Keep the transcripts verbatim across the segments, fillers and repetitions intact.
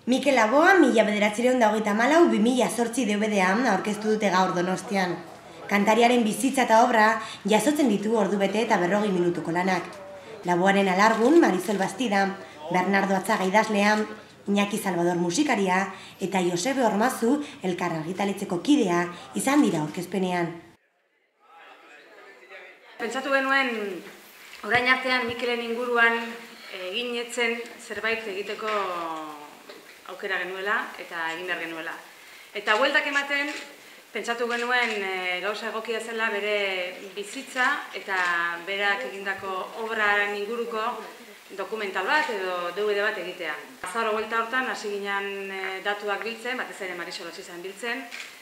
Mikel Laboa, mila bederatziehun eta hogeita hamalau bi mila zortzi D V D-an aurkeztu dute gaur Donostian. Kantariaren bizitza eta obra jasotzen ditu ordubete eta berrogei minutuko lanak. Laboaren alargun Marisol Bastida, Bernardo Atzaga idazlea, Iñaki Salvador musikaria eta Josebe Ormazu elkar argitaratzeko kidea izan dira aurkezpenean. Pentsatu genuen orain artean Mikelen inguruan eginetzen zerbait egiteko aukera genuela eta egin behar genuela. Eta bueltak ematen pentsatu genuen gauza egokia zela bere bizitza eta berak egindako obraren inguruko dokumental bat edo D V D bat egitea. Azaro buelta hortan hasi ginen datuak biltzen, batez ere Marisol hasi zen biltzen,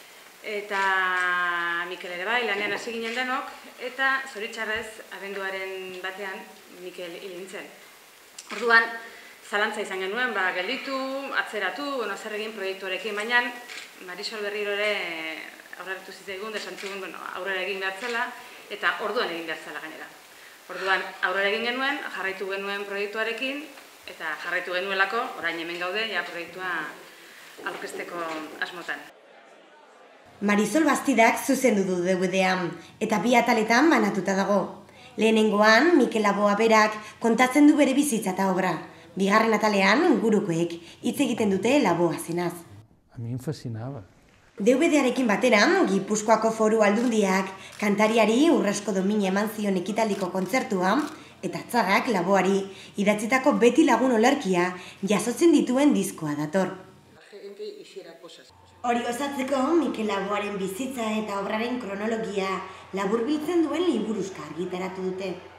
eta Mikel ere bai, lanean hasi ginen denok, eta zoritxarrez abenduaren batean Mikel hil nintzen. Orduan, zalantza izan genuen, ba, gelditu, atzeratu, bueno, zer egin proiektuarekin, baina Marisol berriro ere aurreratu zitzaigun, desantzugun, bueno, aurrera egin behar zela, eta orduan egin behar zela gainera. Orduan, aurrera egin genuen, jarraitu genuen proiektuarekin, eta jarraitu genuelako, orain hemen gaude, ja proiektua aurkezteko asmotan. Marisol Bastidak zuzendu du D V D-an, eta bi ataletan banatuta dago. Lehenengoan, Mikel Laboa berak kontatzen du bere bizitza eta obra. Bigarren atalean, ingurukoek hitz egiten dute Laboa zenaz. A mi em fascinava. D V D-arekin batera, Gipuzkoako Foru Aldundiak kantariari urrezko domina eman zion ekitaldiko kontzertua, eta Atzagak Laboari idatzitako beti lagun olerkia jasotzen dituen diskoa dator. Hori osatzeko, Mikel Laboaren bizitza eta obraren kronologia laburbiltzen duen liburuxka argitaratu dute.